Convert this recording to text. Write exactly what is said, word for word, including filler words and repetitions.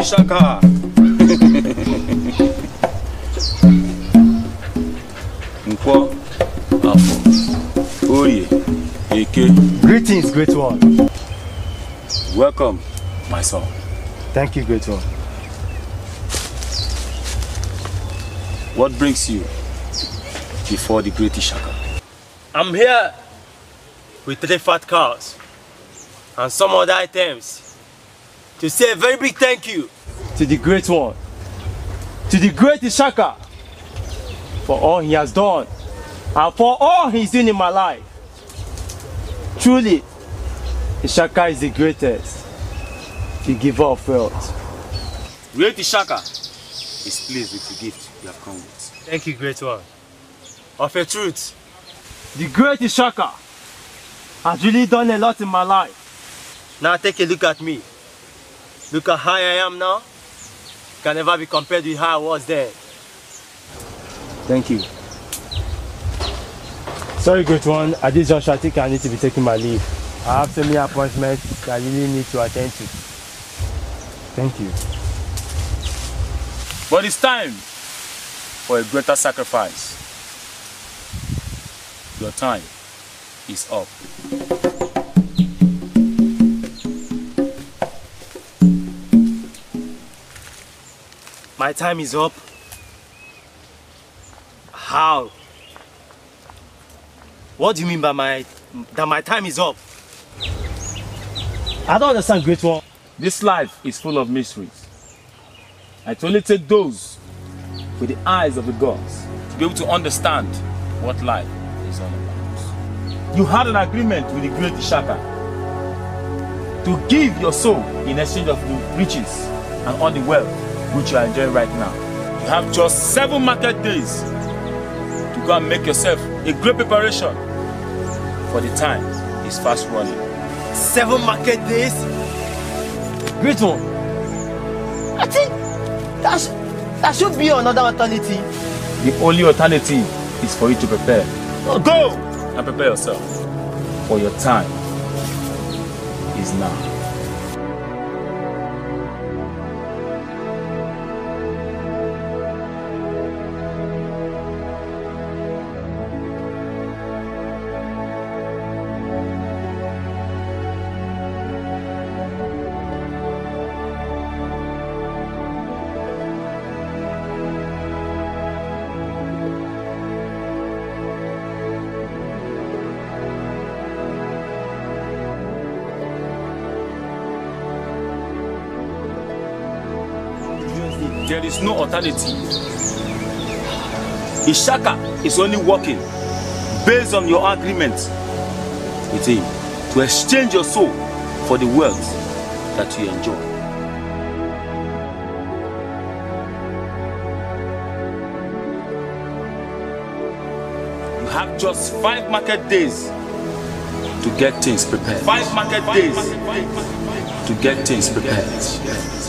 Shaka. Nkwo, Afo, Orie, Eke. Greetings, great one. Welcome, my son. Thank you, great one. What brings you before the great Ishaka? I'm here with three fat cows and some other items to say a very big thank you to the great one, to the great Ishaka, for all he has done and for all he's doing in my life. Truly, Ishaka is the greatest, the giver of wealth. Great Ishaka is pleased with the gift you have come with. Thank you, great one. Of a truth, the great Ishaka has really done a lot in my life. Now take a look at me. Look at how I am now. Can never be compared with how I was then. Thank you. Sorry, great one. At this juncture, I think I need to be taking my leave. I have so many appointments that I really need to attend to. Thank you. But it's time for a greater sacrifice. Your time is up. My time is up? How? What do you mean by my that my time is up? I don't understand, great one. This life is full of mysteries. It only takes those with the eyes of the gods to be able to understand what life is all about. You had an agreement with the great Ishaka to give your soul in exchange of the riches and all the wealth which you are enjoying right now. You have just seven market days to go and make yourself a great preparation, for the time is fast running. Seven market days? Great one. I think that, sh that should be another alternative. The only alternative is for you to prepare. Go and prepare yourself, for your time is now. There is no alternative. Ishaka is only working based on your agreement with him to exchange your soul for the wealth that you enjoy. You have just five market days to get things prepared. Five market days to get things prepared.